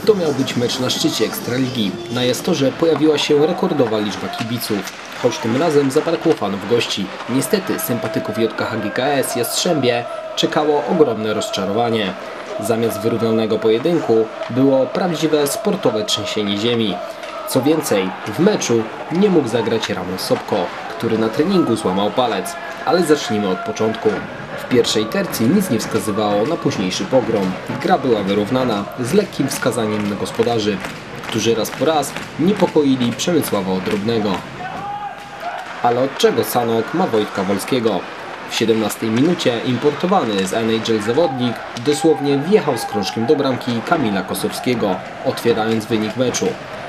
To miał być mecz na szczycie Ekstraligi. Na Jastorze pojawiła się rekordowa liczba kibiców, choć tym razem zabrakło fanów gości. Niestety sympatyków JKHGKS Jastrzębie czekało ogromne rozczarowanie. Zamiast wyrównanego pojedynku było prawdziwe sportowe trzęsienie ziemi. Co więcej, w meczu nie mógł zagrać Ramon Sobko, który na treningu złamał palec. Ale zacznijmy od początku. W pierwszej tercji nic nie wskazywało na późniejszy pogrom. Gra była wyrównana z lekkim wskazaniem na gospodarzy, którzy raz po raz niepokoili Przemysława Odrobnego. Ale od czego Sanok ma Wojtka Wolskiego? W 17 minucie importowany z NHL zawodnik dosłownie wjechał z krążkiem do bramki Kamila Kosowskiego, otwierając wynik meczu.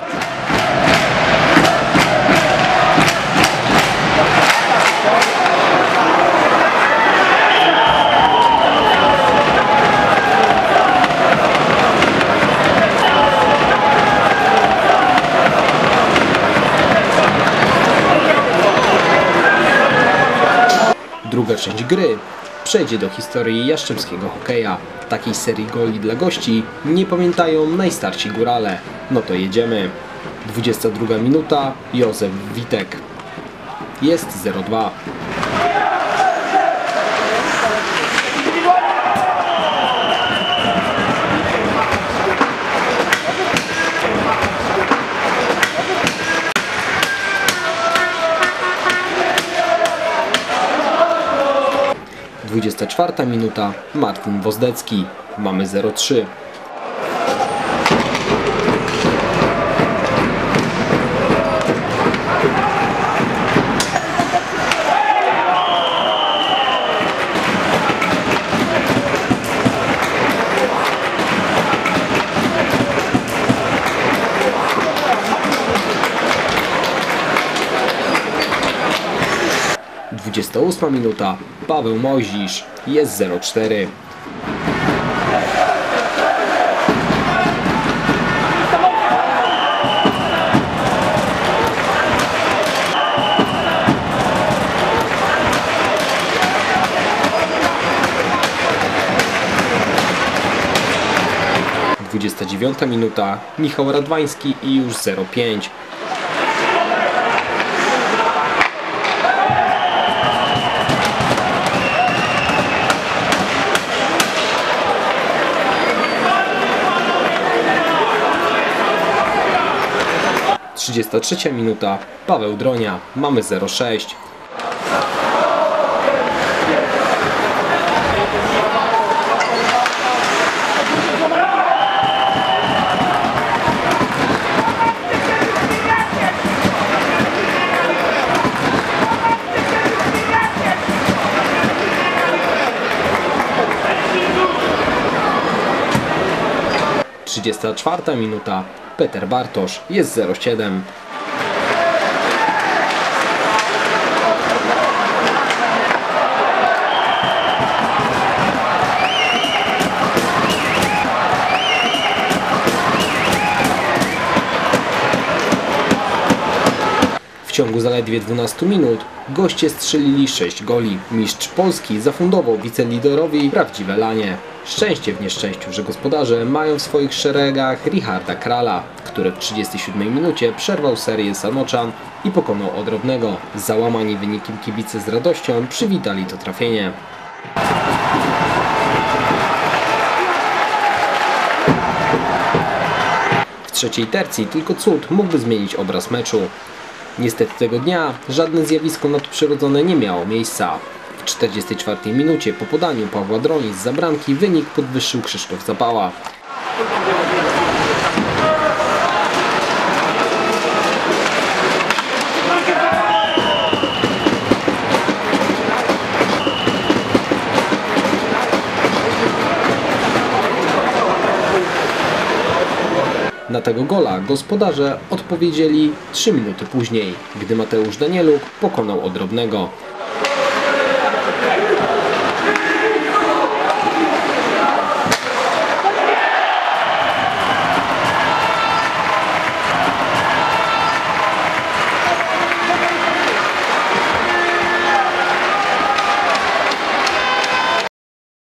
Druga część gry przejdzie do historii jastrzębskiego hokeja. Takiej serii goli dla gości nie pamiętają najstarsi górale. No to jedziemy. 22 minuta, Józef Witek. Jest 0-2. 24 minuta, Martin Wozdecki. Mamy 0-3. Dwudziesta 28 minuta, Paweł Mojżisz. Jest 0-4. Dwudziesta 29 minuta, Michał Radwański i już 0-5. 33 minuta, Paweł Dronia. Mamy 0-6. Trzydziesta 34 minuta, Peter Bartosz. Jest 0-7. W ciągu zaledwie 12 minut goście strzelili 6 goli. Mistrz Polski zafundował wiceliderowi prawdziwe lanie. Szczęście w nieszczęściu, że gospodarze mają w swoich szeregach Richarda Krala, który w 37 minucie przerwał serię Sanoczan i pokonał Odrobnego. Załamani wynikiem kibice z radością przywitali to trafienie. W trzeciej tercji tylko cud mógłby zmienić obraz meczu. Niestety tego dnia żadne zjawisko nadprzyrodzone nie miało miejsca. W 44 minucie po podaniu Pawła Droni z bramki wynik podwyższył Krzysztof Zapała. Na tego gola gospodarze odpowiedzieli 3 minuty później, gdy Mateusz Danieluk pokonał Odrobnego.